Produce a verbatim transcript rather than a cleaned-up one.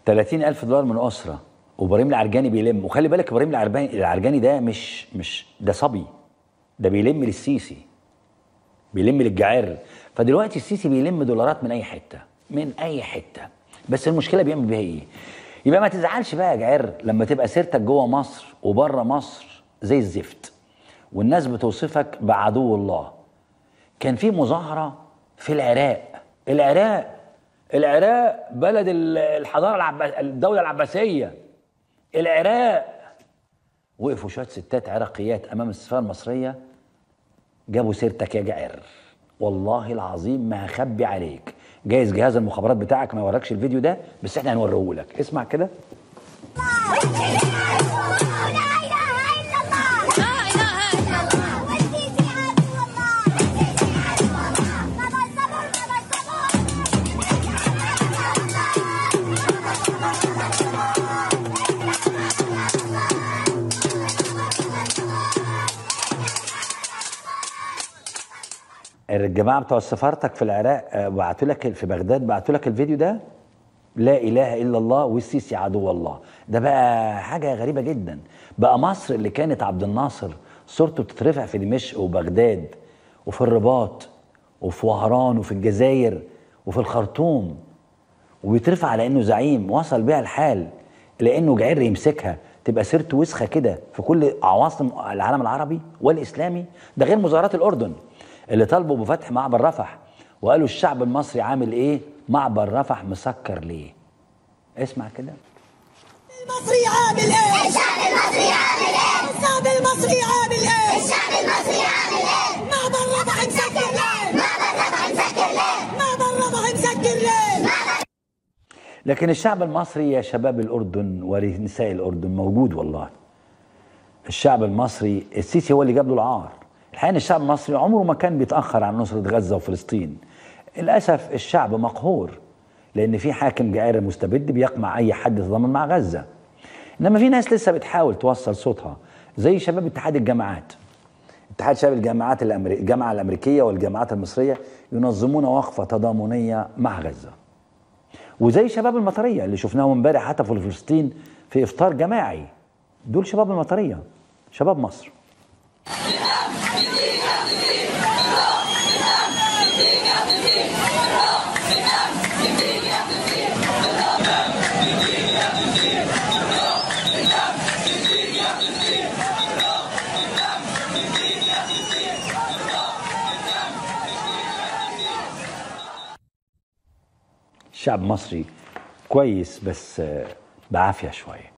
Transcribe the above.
ثلاثين ألف دولار من اسره، وابراهيم العرجاني بيلم. وخلي بالك ابراهيم العرجاني العرجاني ده مش مش ده صبي، ده بيلم للسيسي، بيلم للجعير. فدلوقتي السيسي بيلم دولارات من اي حته، من اي حته. بس المشكله بيعمل بيها ايه؟ يبقى ما تزعلش بقى يا جعير لما تبقى سيرتك جوه مصر وبره مصر زي الزفت، والناس بتوصفك بعدو الله. كان في مظاهره في العراق، العراق العراق بلد الحضاره العباس، الدوله العباسيه، العراق. وقفوا شويه ستات عراقيات امام السفاره المصريه، جابوا سيرتك يا جعير. والله العظيم ما هخبي عليك، جايز جهاز المخابرات بتاعك ما يوركش الفيديو ده، بس احنا هنوريه لك. اسمع كده. الجماعه بتوع سفارتك في العراق بعتوا لك في بغداد، بعتوا لك الفيديو ده. لا اله الا الله والسيسي عدو الله. ده بقى حاجه غريبه جدا. بقى مصر اللي كانت عبد الناصر صورته بتترفع في دمشق وبغداد وفي الرباط وفي وهران وفي الجزائر وفي الخرطوم، وبيترفع على انه زعيم، وصل بيها الحال لانه جعير يمسكها تبقى سيرته وسخه كده في كل عواصم العالم العربي والاسلامي. ده غير مظاهرات الاردن اللي طالبوا بفتح معبر رفح، وقالوا الشعب المصري عامل ايه؟ معبر رفح مسكر ليه؟ اسمع كده. المصري عامل ايه؟ الشعب المصري عامل ايه؟ الشعب المصري عامل ايه؟ الشعب المصري عامل ايه؟ معبر رفح مسكر ليه؟ معبر رفح مسكر ليه؟ معبر رفح مسكر ليه؟ لكن الشعب المصري يا شباب الأردن ونساء الأردن موجود والله. الشعب المصري السيسي هو اللي جاب له العار. الحقيقة الشعب المصري عمره ما كان بيتأخر عن نصرة غزة وفلسطين. للأسف الشعب مقهور لأن في حاكم جعير مستبد بيقمع أي حد يتضامن مع غزة. إنما في ناس لسه بتحاول توصل صوتها زي شباب اتحاد الجامعات. اتحاد شباب الجامعات الأمريكية، الجامعة الأمريكية والجامعات المصرية ينظمون وقفة تضامنية مع غزة. وزي شباب المطرية اللي شفناهم امبارح هتفوا لفلسطين في إفطار جماعي. دول شباب المطرية، شباب مصر. الشعب المصري كويس بس بعافية شوية.